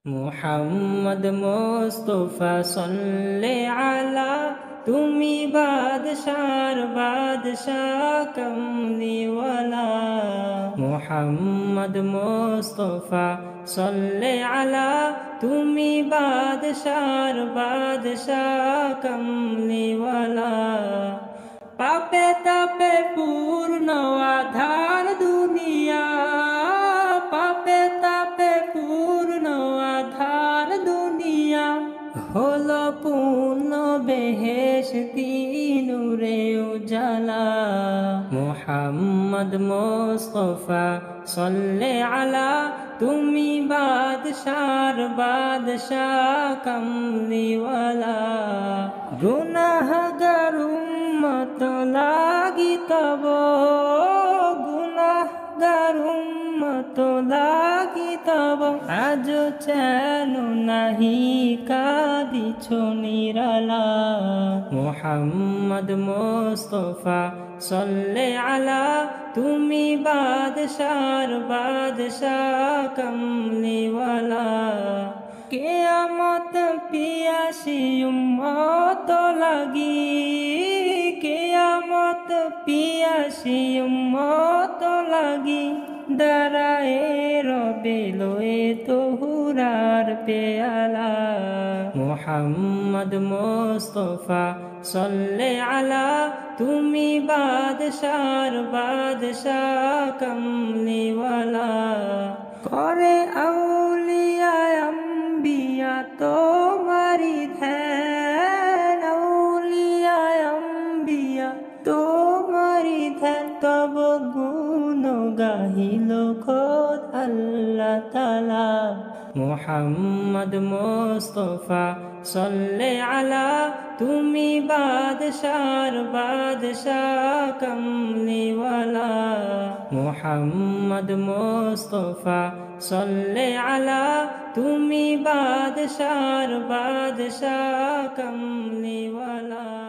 মুহাম্মদ মুস্তাফা সাল্লি আলা তুমি বাদশার বাদশাহ কমলিওয়ালা। মুহাম্মদ মুস্তাফা সাল্লি আলা তুমি বাদশার বাদশাহ কমলিওয়ালা। পাপে তাপে পূর্ণ আধার দুনিয়া, পাপে তাপে পূর্ণ আধার দুনিয়া, হলো পূর্ণ বেহেশতি নূরে উজালা। মুহাম্মদ মুস্তাফা সাল্লি আলা তুমি বাদশার বাদশাহ কমলিওয়ালা। গুনাহগার উম্মত লাগি তব, গুনাহগার উম্মত লাগি তব, আজ চেন নাহি কাঁদিছ নিরালা। মুহাম্মদ মুস্তাফা সাল্লি আলা তুমি বাদশার বাদশাহ কমলিওয়ালা। কিয়ামত পিয়াসী উম্মত লাগি, কিয়ামত পিয়াসী উম্মত লাগি, দাঁড়ায়ে রবে লয়ে তোহুরার পেয়ালা। মুহাম্মদ মুস্তাফা সাল্লি আলা তুমি বাদশার বাদশাহ কমলিওয়ালা। করে আউলিয়া আম্বিয়া তোমারি ধ্যান, আউলিয়া আম্বিয়া তোমারি ধ্যান, তব গুণ গাহিল খোদ আল্লাহ তাআলা। মুহাম্মদ মুস্তাফা সাল্লি আলা তুমি বাদশার বাদশাহ কমলিওয়ালা। মুহাম্মদ মুস্তাফা সাল্লি আলা তুমি বাদশার বাদশাহ কমলিওয়ালা।